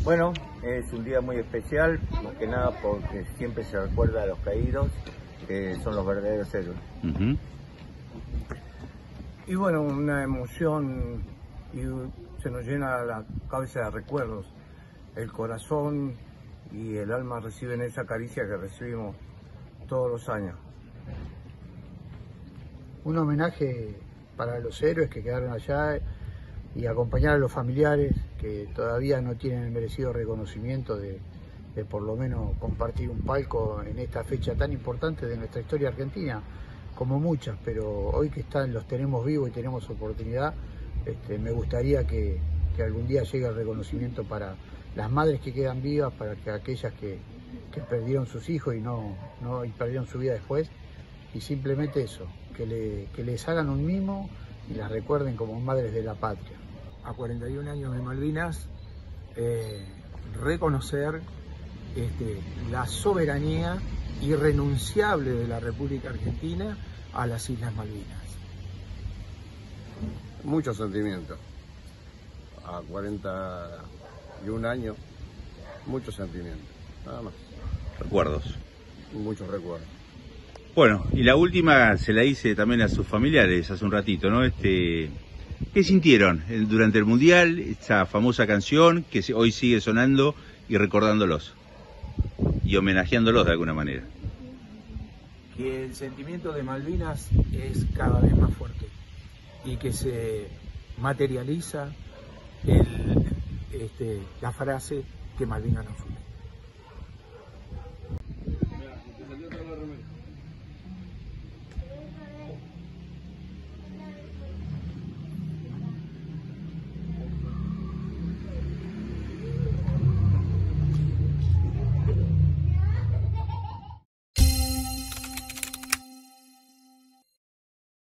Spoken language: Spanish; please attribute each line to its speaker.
Speaker 1: Bueno, es un día muy especial, más que nada porque siempre se recuerda a los caídos, que son los verdaderos héroes.
Speaker 2: Y bueno, una emoción y se nos llena la cabeza de recuerdos. El corazón y el alma reciben esa caricia que recibimos todos los años.
Speaker 3: Un homenaje para los héroes que quedaron allá y acompañar a los familiares que todavía no tienen el merecido reconocimiento de por lo menos compartir un palco en esta fecha tan importante de nuestra historia argentina, como muchas, pero hoy que los tenemos vivos y tenemos oportunidad, me gustaría que algún día llegue el reconocimiento para las madres que quedan vivas, para que aquellas que perdieron sus hijos y perdieron su vida después, y simplemente eso, que les hagan un mimo y las recuerden como madres de la patria.
Speaker 4: A 41 años de Malvinas, reconocer la soberanía irrenunciable de la República Argentina a las Islas Malvinas.
Speaker 5: Mucho sentimiento. A 41 años, mucho sentimiento, nada más.
Speaker 6: Recuerdos.
Speaker 5: Muchos recuerdos.
Speaker 6: Bueno, y la última se la hice también a sus familiares hace un ratito, ¿no? ¿Qué sintieron durante el Mundial, esa famosa canción que hoy sigue sonando y recordándolos y homenajeándolos de alguna manera?
Speaker 4: Que el sentimiento de Malvinas es cada vez más fuerte y que se materializa la frase que Malvinas no fue.